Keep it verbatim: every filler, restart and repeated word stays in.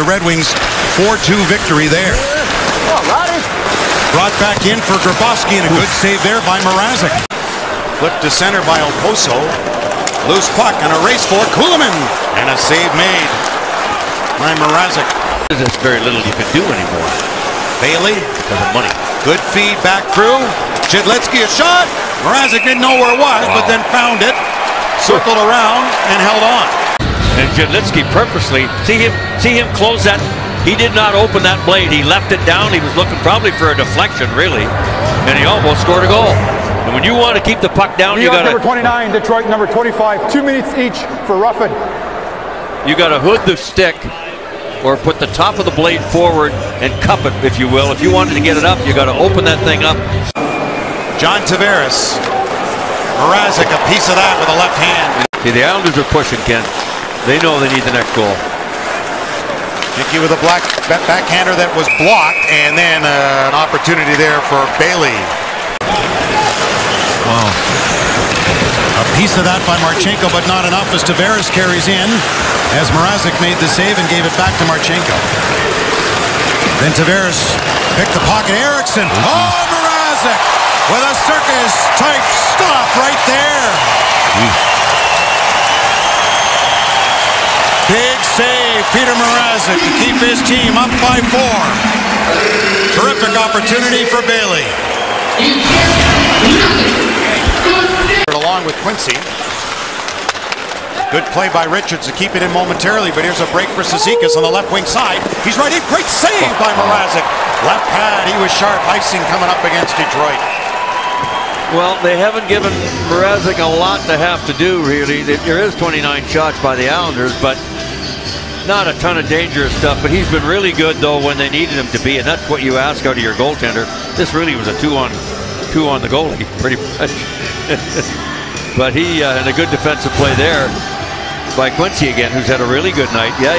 the Redwings four two victory there. Brought back in for Grabowski, and a good save there by Mrázek. Flipped to center by Oposo. Loose puck and a race for Kulemin, and a save made by Mrázek. There's very little you can do anymore. Bailey, because of money. Good feed back through. Jedlitsky a shot. Mrázek didn't know where it was, wow. but then found it, circled around, and held on. And Jedlitsky purposely, see him, see him close that. He did not open that blade. He left it down. He was looking probably for a deflection, really, and he almost scored a goal. And when you want to keep the puck down, New you got number twenty-nine, Detroit number twenty-five. Two minutes each for roughing. You got to hood the stick, or put the top of the blade forward and cup it, if you will. If you wanted to get it up, you got to open that thing up. John Tavares, Mrázek, a piece of that with a left hand. See, the Islanders are pushing, Ken. They know they need the next goal. Hickey with a black backhander that was blocked, and then uh, an opportunity there for Bailey. Wow. A piece of that by Marchenko, but not enough as Tavares carries in, as Mrázek made the save and gave it back to Marchenko. Then Tavares picked the pocket. Eriksson. Oh, Mrázek with a circus-type stop right there. Mm. Big save, Petr Mrazek to keep his team up by four. Terrific opportunity for Bailey. Along with Quincy. Good play by Richards to keep it in momentarily, but here's a break for Cizikas on the left wing side. He's right in. Great save by Mrázek. Left pad, he was sharp. Icing coming up against Detroit. Well, they haven't given Mrázek a lot to have to do, really. There is twenty-nine shots by the Islanders, but not a ton of dangerous stuff. But he's been really good, though, when they needed him to be, and that's what you ask out of your goaltender. This really was a two on two on the goalie, pretty much. But he, uh, and a good defensive play there by Quincy again, who's had a really good night. Yeah.